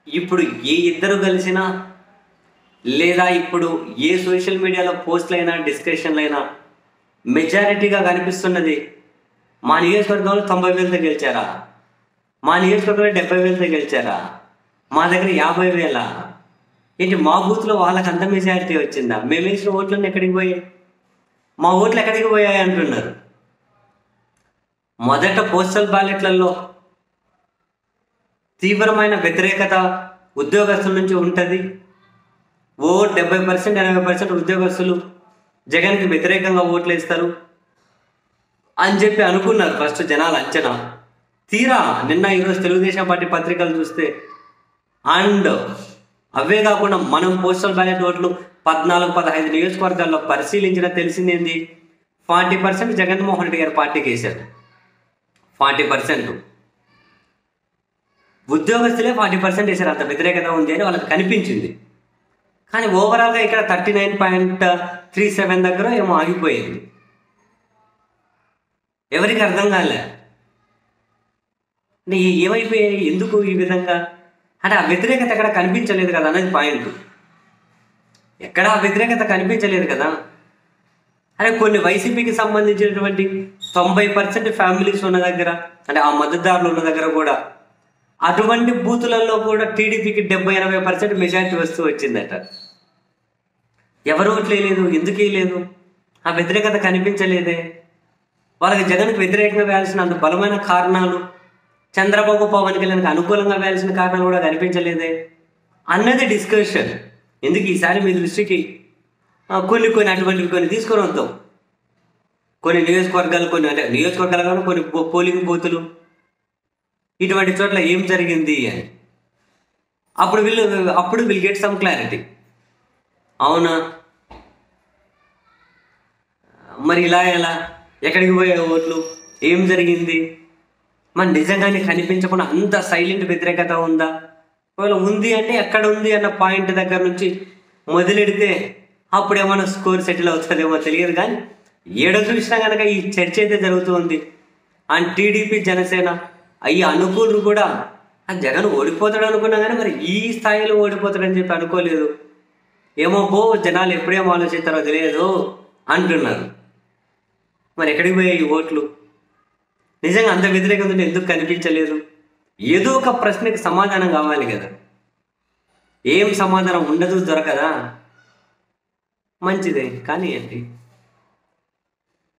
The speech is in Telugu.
ఇప్పుడు ఏ ఇద్దరు కలిసినా లేదా ఇప్పుడు ఏ సోషల్ మీడియాలో పోస్టులైనా డిస్కషన్లైనా మెజారిటీగా కనిపిస్తున్నది మా నియోజకవర్గంలో 90,000తో గెలిచారా, మా నియోజకవర్గంలో 70,000తో గెలిచారా, మా దగ్గర 50,000 ఏంటి, మా బూత్లో వాళ్ళకి అంత మెజారిటీ వచ్చిందా, మేము వేసిన ఓట్లన్నీ ఎక్కడికి పోయాయి, మా ఓట్లు ఎక్కడికి పోయాయి అంటున్నారు. మొదట పోస్టల్ బ్యాలెట్లలో తీవ్రమైన వ్యతిరేకత ఉద్యోగస్తుల నుంచి ఉంటుంది. 70% 80% ఉద్యోగస్తులు జగన్కి వ్యతిరేకంగా ఓట్లు వేస్తారు అని చెప్పి అనుకున్నారు ఫస్ట్ జనాలు అంచనా. తీరా నిన్న ఈరోజు తెలుగుదేశం పార్టీ పత్రికలు చూస్తే అండ్ అవే కాకుండా మనం పోస్టల్ బ్యాలెట్ ఓట్లు 14-15 నియోజకవర్గాల్లో పరిశీలించిన తెలిసిందేంది, 40% జగన్మోహన్ రెడ్డి గారి పార్టీకి వేశారు. 40% ఉద్యోగస్తులే 40% వేశారు. అంత వ్యతిరేకత ఉంది అని వాళ్ళకి కనిపించింది. కానీ ఓవరాల్గా ఇక్కడ 39.37 దగ్గర ఏమో ఆగిపోయింది. ఎవరికి అర్థం కాలే అంటే ఏమైపోయాయి, ఎందుకు ఈ విధంగా అంటే ఆ వ్యతిరేకత ఎక్కడ కనిపించలేదు కదా అనేది పాయింట్. ఎక్కడ ఆ వ్యతిరేకత కనిపించలేదు కదా. అరే కొన్ని వైసీపీకి సంబంధించినటువంటి 90% ఫ్యామిలీస్ ఉన్న దగ్గర అంటే ఆ మద్దతుదారులు ఉన్న దగ్గర కూడా అటువంటి బూతులలో కూడా టీడీపీకి 70-80% మెజారిటీ వస్తూ వచ్చిందట. ఎవరు ఓట్లేదు, ఎందుకు లేదు, ఆ వ్యతిరేకత కనిపించలేదే. వాళ్ళకి జగన్కి వ్యతిరేకంగా వేయాల్సిన అంత బలమైన కారణాలు, చంద్రబాబు పవన్ కళ్యాణ్కి అనుకూలంగా వేయాల్సిన కారణాలు కూడా కనిపించలేదే అన్నది డిస్కషన్. ఎందుకు ఈసారి మీ దృష్టికి కొన్ని అటువంటివి కొన్ని తీసుకొని వద్దాం. కొన్ని నియోజకవర్గాలు, కొన్ని అంటే నియోజకవర్గాలు కానీ కొన్ని పోలింగ్ బూతులు, ఇటువంటి చోట్ల ఏం జరిగింది అని అప్పుడు విల్ గెట్ సమ్ క్లారిటీ. అవునా, మరి ఇలా ఎలా, ఎక్కడికి పోయే ఓట్లు, ఏం జరిగింది, మరి నిజంగానే కనిపించకుండా అంత సైలెంట్ వ్యతిరేకత ఉందా, ఒకవేళ ఉంది అంటే ఎక్కడ ఉంది అన్న పాయింట్ దగ్గర నుంచి మొదలెడితే అప్పుడు ఏమైనా స్కోర్ సెటిల్ అవుతుందేమో తెలియదు. కానీ ఏడో చూసినా కనుక ఈ చర్చ అయితే జరుగుతుంది. అండ్ టీడీపీ జనసేన అయ్యి అనుకూలు కూడా జగన్ ఓడిపోతాడు అనుకున్నా కానీ మరి ఈ స్థాయిలో ఓడిపోతాడని చెప్పి అనుకోలేదు. ఏమో జనాలు ఎప్పుడేం ఆలోచిస్తారో తెలియదు అంటున్నారు. మరి ఎక్కడికి పోయాయి ఈ ఓట్లు, నిజంగా అంత వ్యతిరేకత ఎందుకు కనిపించలేదు? ఏదో ఒక ప్రశ్నకి సమాధానం కావాలి కదా. ఏం సమాధానం ఉండదు, దొరకదా, మంచిదే కానీ ఏంటి.